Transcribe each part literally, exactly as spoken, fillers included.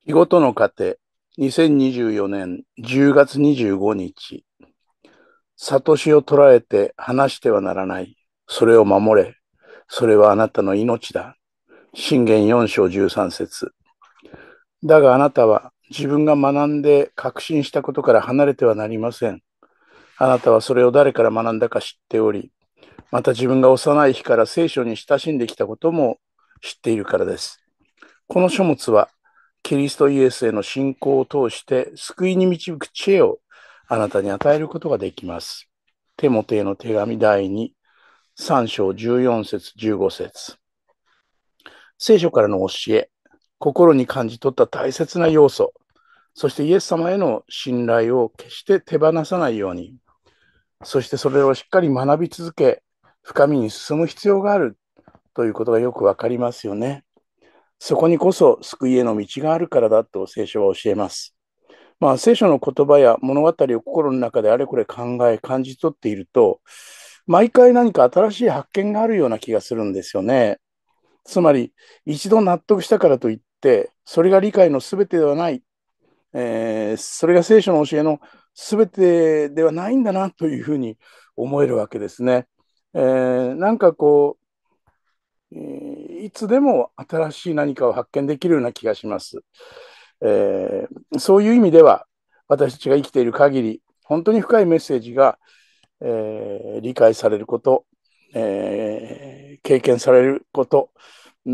日ごとの糧、にせんにじゅうよねんじゅうがつにじゅうごにち、悟しを捉えて離してはならない。それを守れ。それはあなたの命だ。箴言よん章じゅうさん節。だがあなたは自分が学んで確信したことから離れてはなりません。あなたはそれを誰から学んだか知っており、また自分が幼い日から聖書に親しんできたことも知っているからです。この書物はキリストイエスへの信仰を通して救いに導く知恵をあなたに与えることができます。テモテへの手紙第に、さん章じゅうよん節じゅうご節。聖書からの教え、心に感じ取った大切な要素、そしてイエス様への信頼を決して手放さないように、そしてそれをしっかり学び続け、深みに進む必要があるということがよくわかりますよね。そこにこそ救いへの道があるからだと聖書は教えます。まあ、聖書の言葉や物語を心の中であれこれ考え、感じ取っていると、毎回何か新しい発見があるような気がするんですよね。つまり、一度納得したからといって、それが理解のすべてではない、えーそれが聖書の教えのすべてではないんだなというふうに思えるわけですね。えーなんかこう、えーいつでも新しい何かを発見できるような気がします。えーそういう意味では、私たちが生きている限り、本当に深いメッセージが、えー理解されること、えー経験されること、うん、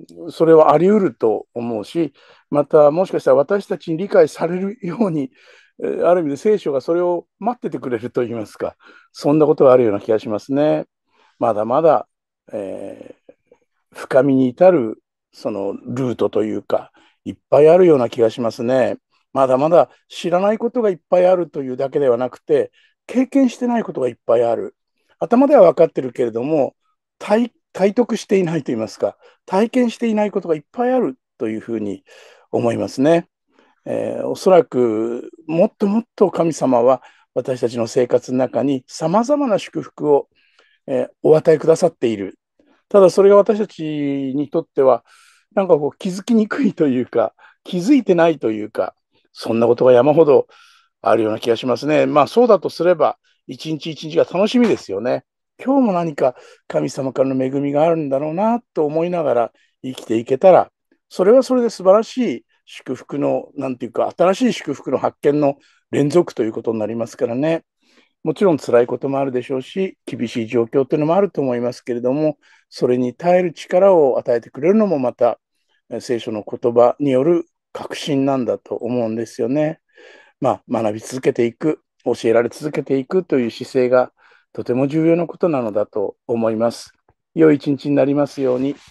それはあり得ると思うし、またもしかしたら私たちに理解されるように、ある意味で聖書がそれを待っててくれるといいますか、そんなことがあるような気がしますね。まだまだ、えー深みに至るそのルートというか、いっぱいあるような気がしますね。まだまだ知らないことがいっぱいあるというだけではなくて、経験してないことがいっぱいある。頭では分かってるけれども、体、体得していないと言いますか、体験していないことがいっぱいあるというふうに思いますね。えーおそらくもっともっと神様は私たちの生活の中に様々な祝福を、えーお与えくださっている。ただそれが私たちにとっては、なんかこう気づきにくいというか、気づいてないというか、そんなことが山ほどあるような気がしますね。まあそうだとすれば、一日一日が楽しみですよね。今日も何か神様からの恵みがあるんだろうなと思いながら生きていけたら、それはそれで素晴らしい祝福の、なんていうか、新しい祝福の発見の連続ということになりますからね。もちろん辛いこともあるでしょうし、厳しい状況というのもあると思いますけれども、それに耐える力を与えてくれるのもまた、聖書の言葉による確信なんだと思うんですよね。まあ、学び続けていく、教えられ続けていくという姿勢がとても重要なことなのだと思います。良い一日になりますように。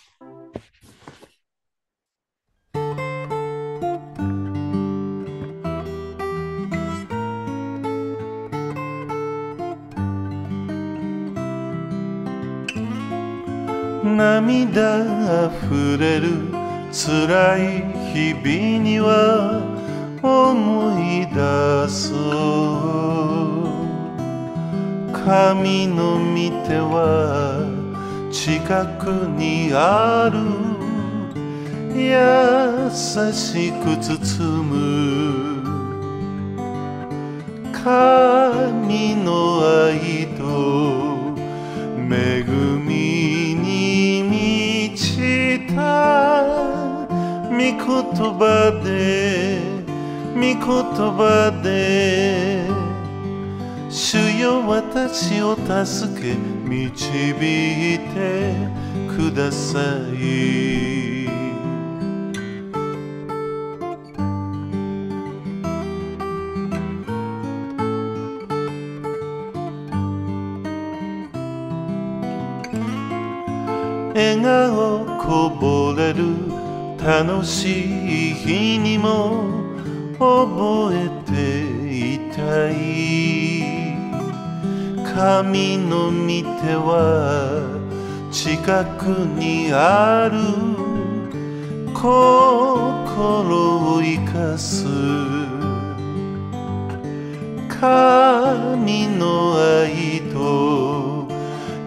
涙あふれる辛い日々には思い出そう神の御手は近くにある優しく包む神の愛と恵みに満ちた御言葉で御言葉で主よ私を助け導いてください笑顔こぼれる楽しい日にも覚えていたい神の御手は近くにある心を生かす神の愛と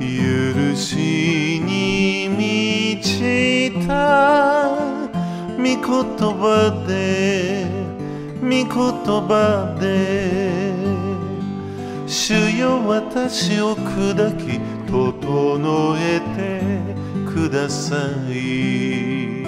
許しに満ちた御言言葉で御言葉で主よ私を砕き整えてください。